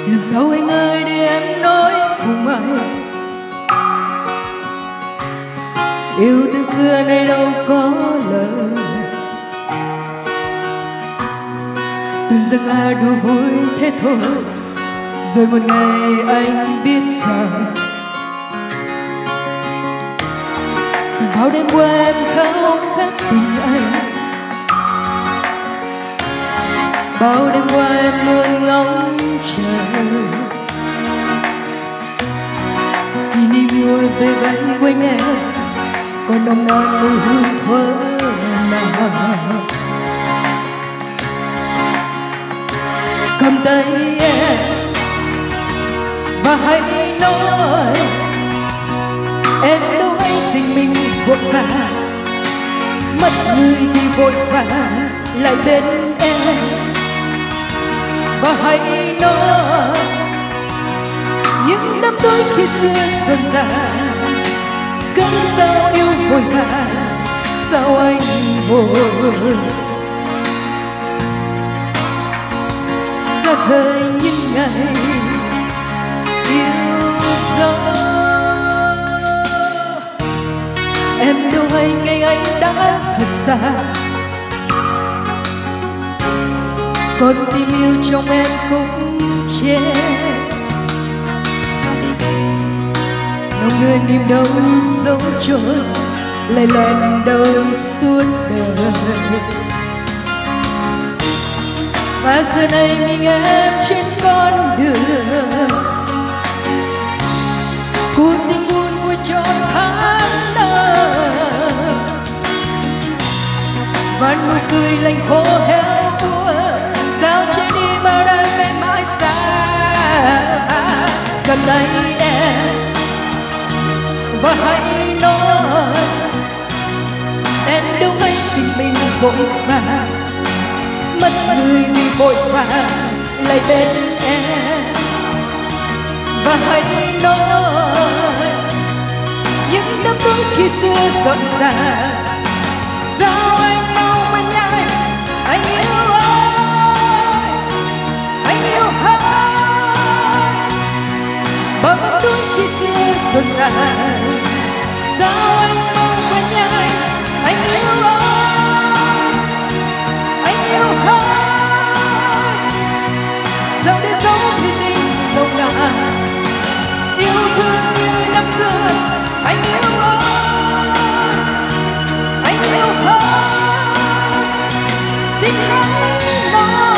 Làm sao anh ơi để em nói cùng anh, yêu từ xưa nay đâu có lời. Tưởng rằng là đùa vui thế thôi, rồi một ngày anh biết rằng bao đêm qua em khao khát tình anh. Bao đêm qua em luôn ngóng chờ kỷ niệm vui về vẫy quanh em, còn nồng nàn mùi hương thơm nào. Cầm tay em và hãy nói em đâu hay tình mình vội vã, mất người vì vội vã lại bên em. Và hãy nói những năm đôi khi xưa dần dà, cớ sao yêu vội vã, sao anh vội xa rời những ngày yêu dấu. Em đâu hay ngày anh đã thật xa, con tim yêu trong em cũng chết. Lòng người niềm đau dấu trôi, lại lần đầu suốt đời. Và giờ này mình em trên con đường, cuộc tình buồn vui trọn tháng năm. Và nụ cười lạnh khô héo của sao che đi bao đam mê mãi xa. Cầm tay em và hãy nói em đâu hay tình mình vội vã, mất người vì vội vã lại bên em. Và hãy nói những năm đôi khi xưa rộn ràng, sao anh mau quên nhanh anh yêu ai, anh yêu ai. Bao năm đôi khi xưa rộn ràng, sao anh mau quên nhanh anh yêu ai, anh yêu ai. Sao để giấu thì tình nồng nàn, yêu thương như năm xưa anh yêu ơi, anh yêu ơi, xin hãy nói.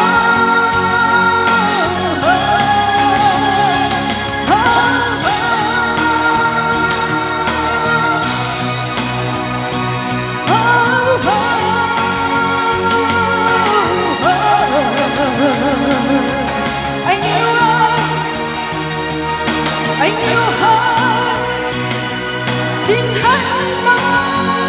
Anh yêu ơi, anh yêu ơi, xin hãy nói.